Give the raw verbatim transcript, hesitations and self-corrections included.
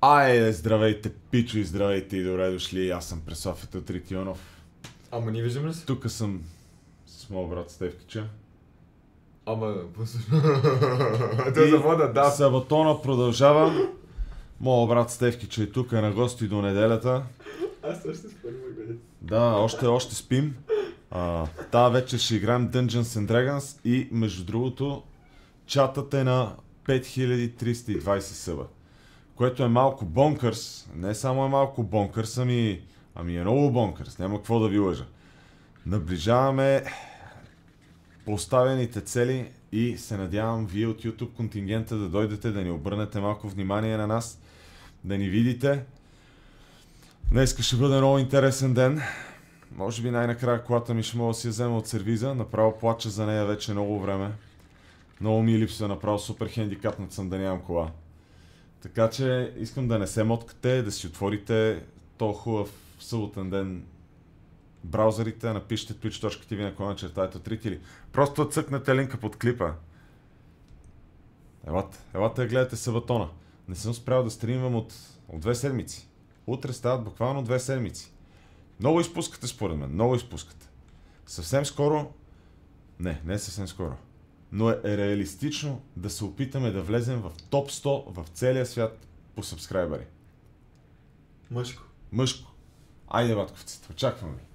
Айде, здравейте, пичо, и здравейте и добре дошли. Аз съм Пресофията от Ритионов. Ама ние виждаме ли се? Тук съм с моят брат Стевкича. Ама... Той за вода, да. Сабатона продължава. Моят брат Стевкича е тук на гости до неделята. Аз също спорим, бе. Да, още, още спим. А, Тая вечер ще играем Dungeons and Dragons и между другото чатът е на пет хиляди триста и двайсет съба. Което е малко бонкърс. Не само е малко бонкърс, ами, ами е много бонкърс. Няма какво да ви лъжа. Наближаваме поставените цели и се надявам вие от YouTube контингента да дойдете, да ни обърнете малко внимание на нас, да ни видите. Днеска ще бъде много интересен ден. Може би най-накрая колата ми ще мога да си я взема от сервиза. Направо плача за нея вече много време. Много ми липсва, направо супер хендикапнат съм да нямам кола. Така че искам да не се моткате, да си отворите този хубав съботен ден браузърите, напишете twitch точка ти ви на клона чертаето трите или просто цъкнете линка под клипа. Елате, елате да гледате Сабатона. Не съм спрял да стримвам от, от две седмици. Утре стават буквално две седмици. Много изпускате според мен, много изпускате. Съвсем скоро, не, не съвсем скоро, но е реалистично да се опитаме да влезем в топ сто в целия свят по сабскрайбъри. Мъжко. Мъжко. Айде, батковците, очакваме ви.